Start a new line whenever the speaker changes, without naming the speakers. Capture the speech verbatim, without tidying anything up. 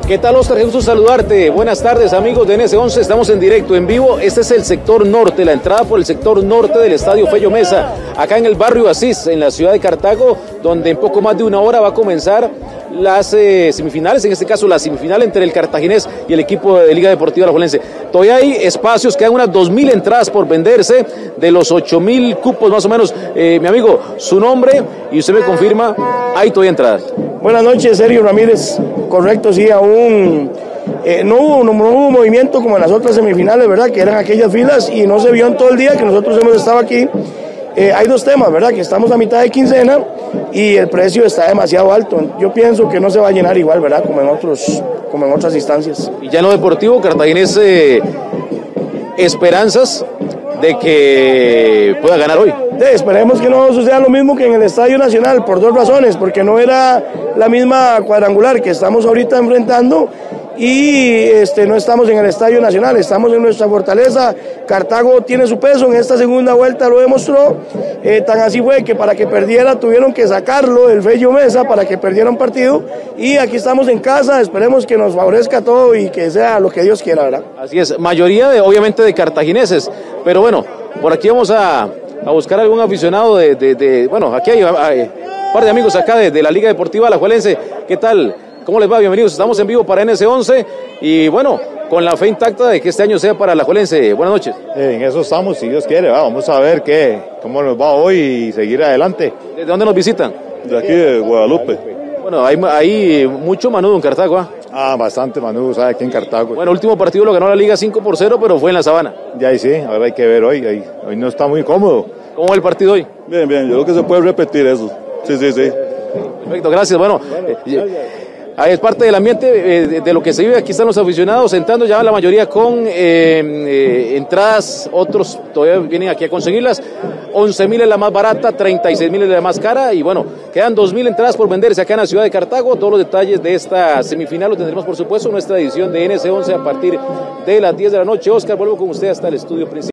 ¿Qué tal, Oscar? Qué gusto saludarte. Buenas tardes, amigos de N S once. Estamos en directo, en vivo. Este es el sector norte, la entrada por el sector norte del Estadio Fello Mesa, acá en el barrio Asís, en la ciudad de Cartago, donde en poco más de una hora va a comenzar las eh, semifinales, en este caso la semifinal entre el Cartaginés y el equipo de Liga Deportiva Alajuelense. Todavía hay espacios, quedan unas dos mil entradas por venderse, de los ocho mil cupos más o menos. Eh, mi amigo, su nombre, y usted me confirma, hay todavía entradas.
Buenas noches, Sergio Ramírez. Correcto, sí, aún eh, no, hubo, no, no hubo movimiento como en las otras semifinales, ¿verdad? Que eran aquellas filas y no se vio en todo el día que nosotros hemos estado aquí. Eh, hay dos temas, ¿verdad? Que estamos a mitad de quincena y el precio está demasiado alto. Yo pienso que no se va a llenar igual, ¿verdad? Como en, otros, como en otras instancias.
Y ya en lo deportivo, Cartaginés, eh, esperanzas de que pueda ganar hoy.
Sí, esperemos que no suceda lo mismo que en el Estadio Nacional, por dos razones, porque no era la misma cuadrangular que estamos ahorita enfrentando y este, no estamos en el Estadio Nacional, estamos en nuestra fortaleza. Cartago tiene su peso, en esta segunda vuelta lo demostró, eh, tan así fue que para que perdiera tuvieron que sacarlo del Fello Mesa para que perdiera un partido, y aquí estamos en casa, esperemos que nos favorezca todo y que sea lo que Dios quiera, ¿verdad?
Así es, mayoría de, obviamente de cartagineses, pero bueno, por aquí vamos a, a buscar algún aficionado de, de, de bueno, aquí hay, hay un par de amigos acá de, de la Liga Deportiva Alajuelense. ¿Qué tal? ¿Cómo les va? Bienvenidos, estamos en vivo para N S once y bueno, con la fe intacta de que este año sea para Alajuelense. Buenas noches.
Eh, en eso estamos, si Dios quiere, va, vamos a ver qué, cómo nos va hoy y seguir adelante.
¿De dónde nos visitan?
De aquí de Guadalupe.
Bueno, hay, hay mucho manudo en Cartago, ¿ah?
Ah, bastante manudo, ¿sabe? Aquí en Cartago.
Bueno, el último partido lo ganó la Liga cinco por cero, pero fue en la Sabana.
Ya ahí sí, ahora hay que ver hoy, hoy, hoy no está muy cómodo.
¿Cómo va el partido hoy?
Bien, bien, yo creo que se puede repetir eso. Sí, sí, sí.
Perfecto, gracias. Bueno, eh, ahí es parte del ambiente eh, de, de lo que se vive. Aquí están los aficionados sentando ya la mayoría con eh, eh, entradas, otros todavía vienen aquí a conseguirlas. once mil es la más barata, treinta y seis mil es la más cara y bueno, quedan dos mil entradas por venderse acá en la ciudad de Cartago. Todos los detalles de esta semifinal los tendremos por supuesto en nuestra edición de N S once a partir de las diez de la noche. Oscar, vuelvo con usted hasta el estudio principal.